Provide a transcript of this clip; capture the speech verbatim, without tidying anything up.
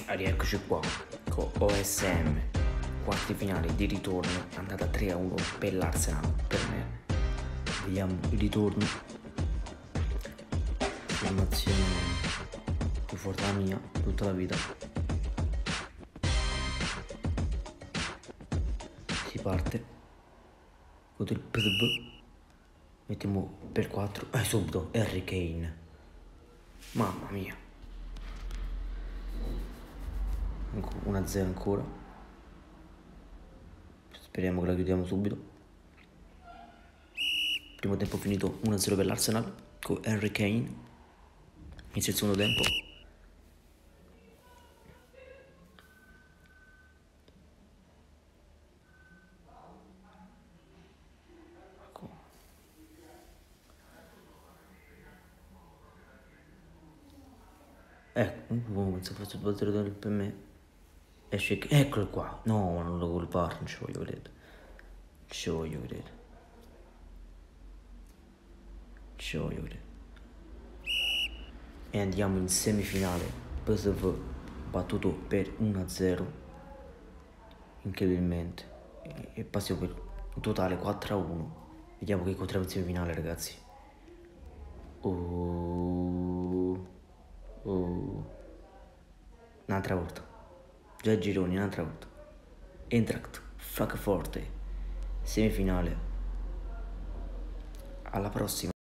Ah, rieccoci qua con O S M, quarti finali di ritorno, andata tre a uno per l'Arsenal, per me. Vediamo il ritorno, formazione più forte la mia, tutta la vita. Si parte con il P S V, mettiamo per quattro, e eh, subito Harry Kane, mamma mia. uno a zero ancora, speriamo che la chiudiamo subito. Primo tempo finito uno a zero per l'Arsenal con Harry Kane. Inizia il secondo tempo. Ecco, un penso faccio due zero per me. Esce che... Eccolo qua. No, non lo colpare, non ci voglio vedere. Non ci voglio vedere. Non ci voglio vedere. E andiamo in semifinale. P S V battuto per uno a zero. Incredibilmente. E, e passiamo per un totale quattro a uno. Vediamo che incontriamo in semifinale, ragazzi. Oh. Oh. Un'altra volta. Già gironi, un'altra volta. Eintracht Francoforte. Semifinale. Alla prossima.